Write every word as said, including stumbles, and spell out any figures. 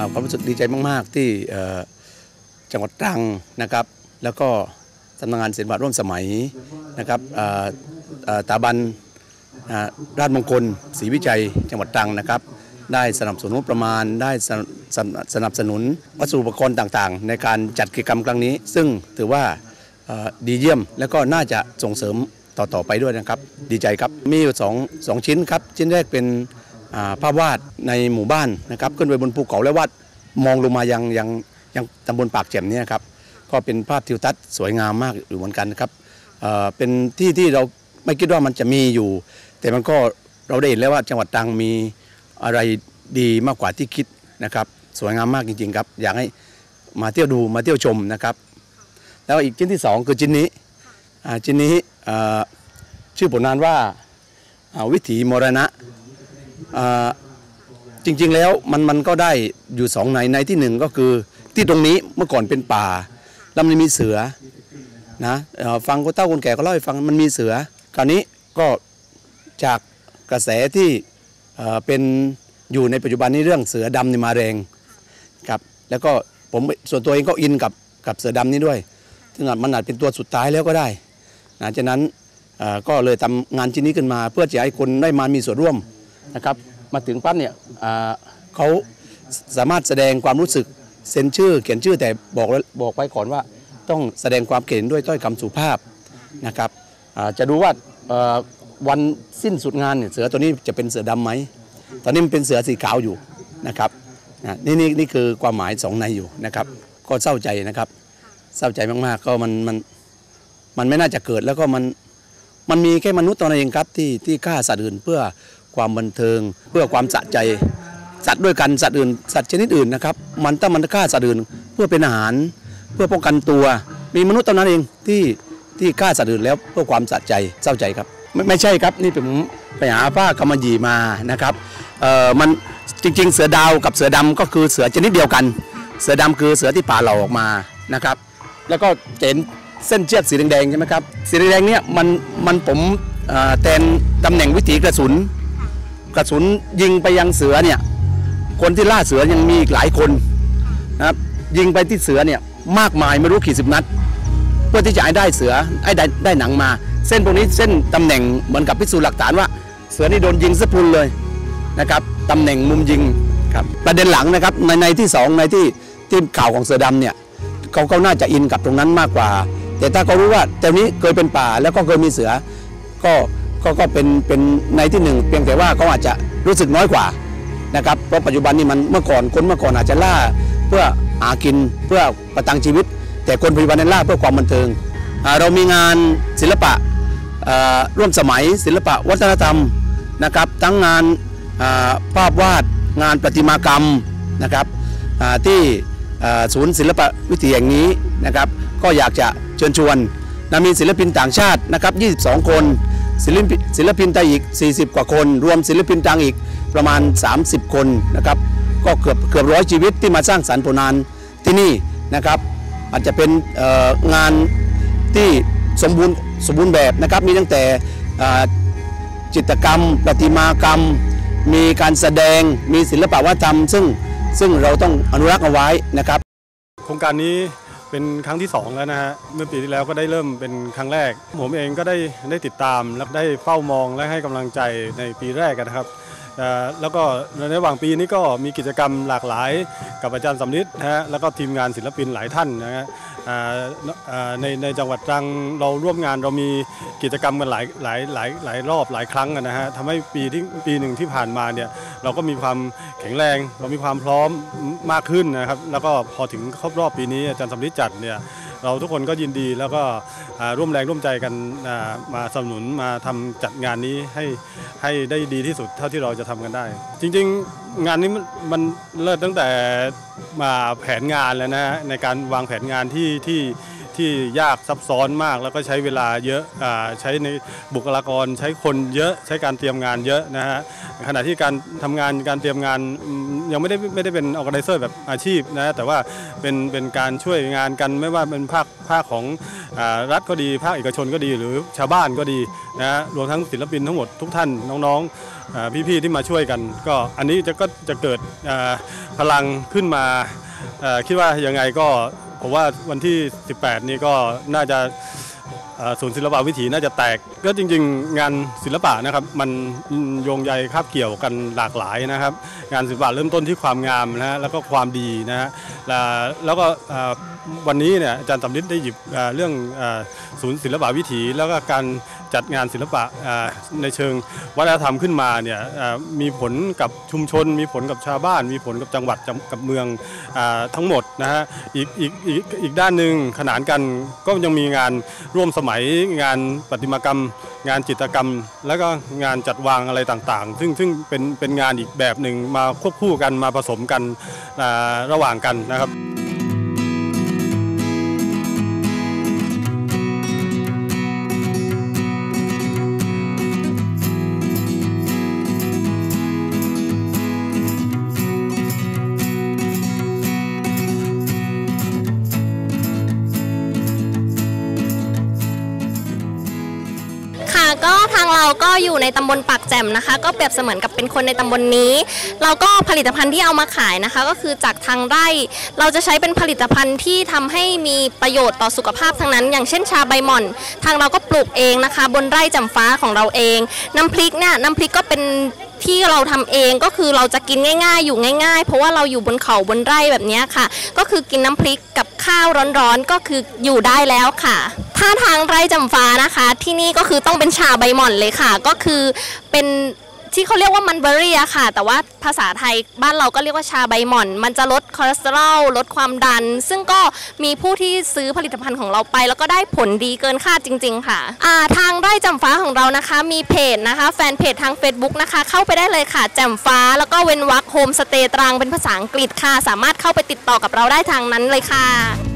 ความรู้สึกดีใจมากๆที่จังหวัดตรังนะครับแล้วก็สำนักงานศิลปะร่วมสมัยนะครับสถาบันราชมงคลศรีวิจัยจังหวัดตรังนะครับได้สนับสนุนประมาณได้สนับสนุนวัสดุอุปกรณ์ต่างๆในการจัดกิจกรรมครั้งนี้ซึ่งถือว่าดีเยี่ยมและก็น่าจะส่งเสริมต่อๆไปด้วยนะครับดีใจครับมีอยู่สองสองชิ้นครับชิ้นแรกเป็นภาพวาดในหมู่บ้านนะครับขึ้นไปบนภูเขาและวาดมองลงมายังยังยังตำบลปากแจ่มนี่ครับก็เป็นภาพทิวทัศน์สวยงามมากอยู่เหมือนกันครับเป็นที่ที่เราไม่คิดว่ามันจะมีอยู่แต่มันก็เราได้เห็นแล้วว่าจังหวัดตรังมีอะไรดีมากกว่าที่คิดนะครับสวยงามมากจริงๆครับอยากให้มาเที่ยวดูมาเที่ยวชมนะครับแล้วอีกชิ้นที่สองคือชิ้นนี้ชิ้นนี้ชื่อผลงานว่าวิถีมรณะจริงๆแล้วมันมันก็ได้อยู่สองในในที่หนึ่งก็คือที่ตรงนี้เมื่อก่อนเป็นป่าแล้วมันมีเสือนะฟังคนเฒ่าคนแก่ก็เล่าให้ฟังมันมีเสือคราวนี้ก็จากกระแสที่เป็นอยู่ในปัจจุบันนี้เรื่องเสือดำนี่มาแรงครับแล้วก็ผมส่วนตัวเองก็อินกับกับเสือดำนี้ด้วยซึ่งมันอาจเป็นตัวสุดท้ายแล้วก็ได้นะฉะนั้นก็เลยทำงานชิ้นนี้ขึ้นมาเพื่อจะให้คนได้มามีส่วนร่วมนะครับมาถึงปั๊บเนี่ยเขาสามารถแสดงความรู้สึกเซ็นชื่อเขียนชื่อแต่บอกบอกไว้ก่อนว่าต้องแสดงความเขียนด้วยถ้อยคำสุภาพนะครับจะดูว่าวันสิ้นสุดงานเนี่ยเสือตัวนี้จะเป็นเสือดำไหมตอนนี้มันเป็นเสือสีขาวอยู่นะครับนี่นี่นี่คือความหมายสองในอยู่นะครับก็เศร้าใจนะครับเศร้าใจมากๆก็มันมันมันไม่น่าจะเกิดแล้วก็มันมันมีแค่มนุษย์ตัวนั้นเองครับที่ที่ฆ่าสัตว์อื่นเพื่อความบันเทิงเพื่อความสะใจสัตว์ด้วยกันสัตว์อื่นสัตว์ชนิดอื่นนะครับมันถ้ามันฆ่าสัตว์อื่นเพื่อเป็นอาหารเพื่อป้องกันตัวมีมนุษย์ตัวนั้นเองที่ที่ฆ่าสัตว์อื่นแล้วเพื่อความสะใจเศร้าใจครับไม่ไม่ใช่ครับนี่ผมไปหาผ้ากำมะหยี่มานะครับเอ่อมันจริงๆเสือดาวกับเสือดำก็คือเสือชนิดเดียวกันเสือดำคือเสือที่ป่าเหล่าออกมานะครับแล้วก็เห็นเส้นเชือกสีแดงๆใช่ไหมครับสีแดงๆเนี่ยมันมันผมแทนตำแหน่งวิถีกระสุนกระสุนยิงไปยังเสือเนี่ยคนที่ล่าเสือยังมีอีกหลายคนนะครับยิงไปที่เสือเนี่ยมากมายไม่รู้กี่สิบนัดเพื่อที่จะให้ได้เสือให้ได้ได้หนังมาเส้นพวกนี้เส้นตำแหน่งเหมือนกับพิสูจน์หลักฐานว่าเสือนี่โดนยิงสะพุนเลยนะครับตำแหน่งมุมยิงครับประเด็นหลังนะครับในในที่สองในที่ที่ข่าวของเสือดำเนี่ยเขาเขาน่าจะอินกับตรงนั้นมากกว่าแต่ถ้าเขารู้ว่าแต่นี้เคยเป็นป่าแล้วก็เคยมีเสือก็ก็ก็เป็นเป็นในที่หนึ่งเพียงแต่ว่าเขาอาจจะรู้สึกน้อยกว่านะครับเพราะปัจจุบันนี้มันเมื่อก่อนคนเมื่อก่อนอาจจะล่าเพื่อหากินเพื่อประทังชีวิตแต่คนปัจจุบันนั้นล่าเพื่อความบันเทิงเรามีงานศิลปะร่วมสมัยศิลปะวัฒนธรรมนะครับทั้งงานภาพวาดงานประติมากรรมนะครับที่ศูนย์ศิลปะวิถีแห่งนี้นะครับก็อยากจะเชิญชวนนะมีศิลปินต่างชาตินะครับยี่สิบสองคนศิลปินศิลปินไทยอีกสี่สิบกว่าคนรวมศิลปินต่างอีกประมาณสามสิบคนนะครับก็เกือบเกือบร้อยชีวิตที่มาสร้างสรรค์ผลงานที่นี่นะครับอาจจะเป็นงานที่สมบูรณ์สมบูรณ์แบบนะครับมีตั้งแต่จิตรกรรมประติมากรรมมีการแสดงมีศิลปวัฒนธรรมซึ่งซึ่งเราต้องอนุรักษ์เอาไว้นะครับโครงการนี้เป็นครั้งที่สองแล้วนะฮะเมื่อปีที่แล้วก็ได้เริ่มเป็นครั้งแรกผมเองก็ได้ได้ติดตามและได้เฝ้ามองและให้กำลังใจในปีแรกนะครับแล้วก็ในระหว่างปีนี้ก็มีกิจกรรมหลากหลายกับอาจารย์สำริดนะฮะแล้วก็ทีมงานศิลปินหลายท่านนะฮะในในจังหวัดตรังเราร่วมงานเรามีกิจกรรมกันหลายหลายหลายหลายรอบหลายครั้งนะฮะทำให้ปีที่ปีหนึ่งที่ผ่านมาเนี่ยเราก็มีความแข็งแรงเรามีความพร้อมมากขึ้นนะครับแล้วก็พอถึงครบรอบปีนี้อาจารย์สำริดจัดเนี่ยเราทุกคนก็ยินดีแล้วก็ร่วมแรงร่วมใจกันมาสนับสนุนมาทำจัดงานนี้ให้ให้ได้ดีที่สุดเท่าที่เราจะทำกันได้จริงๆงานนี้มันเริ่มตั้งแต่มาแผนงานแล้วนะในการวางแผนงานที่ที่ที่ยากซับซ้อนมากแล้วก็ใช้เวลาเยอะใช้ในบุคลากรใช้คนเยอะใช้การเตรียมงานเยอะนะฮะขณะที่การทำงานการเตรียมงานยังไม่ได้ไม่ได้เป็น organizer แบบอาชีพนะแต่ว่าเป็นเป็นการช่วยงานกันไม่ว่าเป็นภาคภาคของรัฐก็ดีภาคเอกชนก็ดีหรือชาวบ้านก็ดีนะรวมทั้งศิลปินทั้งหมดทุกท่านน้องๆพี่ๆที่มาช่วยกันก็อันนี้จะก็จะเกิดพลังขึ้นมาคิดว่ายังไงก็ผมว่าวันที่สิบแปดนี้ก็น่าจะศูนย์ศิลปะวิถีน่าจะแตกก็จริงๆงานศิลปะนะครับมันโยงใยคาบเกี่ยวกันหลากหลายนะครับงานศิลปะเริ่มต้นที่ความงามนะฮะแล้วก็ความดีนะฮะแล้วก็วันนี้เนี่ยอาจารย์สำริดได้หยิบเรื่องศูนย์ศิลปะวิถีแล้วก็การจัดงานศิลปะในเชิงวัฒนธรรมขึ้นมาเนี่ยมีผลกับชุมชนมีผลกับชาวบ้านมีผลกับจังหวัดกับเมืองทั้งหมดนะฮะอีกอีกอีกอีกด้านหนึ่งขนานกันก็ยังมีงานร่วมสมัยงานประติมากรรมงานจิตรกรรมแล้วก็งานจัดวางอะไรต่างๆซึ่งซึ่งเป็นเป็นงานอีกแบบหนึ่งมาควบคู่กันมาผสมกันระหว่างกันนะครับก็ทางเราก็อยู่ในตำบลปากแจ่มนะคะก็เปรียบเสมือนกับเป็นคนในตำบลนี้เราก็ผลิตภัณฑ์ที่เอามาขายนะคะก็คือจากทางไร่เราจะใช้เป็นผลิตภัณฑ์ที่ทำให้มีประโยชน์ต่อสุขภาพทั้งนั้นอย่างเช่นชาใบหม่อนทางเราก็ปลูกเองนะคะบนไร่แจ่มฟ้าของเราเองน้ำพริกเนี่ยน้ำพริกก็เป็นที่เราทำเองก็คือเราจะกินง่ายๆอยู่ง่ายๆเพราะว่าเราอยู่บนเขาบนไร่แบบนี้ค่ะก็คือกินน้ำพริกกับข้าวร้อนๆก็คืออยู่ได้แล้วค่ะถ้าทางไร่แจ่มฟ้านะคะที่นี่ก็คือต้องเป็นชาใบหม่อนเลยค่ะก็คือเป็นที่เขาเรียกว่ามันเบอร์รี่อะค่ะแต่ว่าภาษาไทยบ้านเราก็เรียกว่าชาใบหม่อนมันจะลดคอเลสเตอรอลลดความดันซึ่งก็มีผู้ที่ซื้อผลิตภัณฑ์ของเราไปแล้วก็ได้ผลดีเกินคาดจริงๆค่ะอ่าทางไร่แจ่มฟ้าของเรานะคะมีเพจนะคะแฟนเพจทาง Facebook นะคะเข้าไปได้เลยค่ะแจ่มฟ้าแล้วก็เว้นวรรคโฮมสเตย์ตรังเป็นภาษาอังกฤษค่ะสามารถเข้าไปติดต่อกับเราได้ทางนั้นเลยค่ะ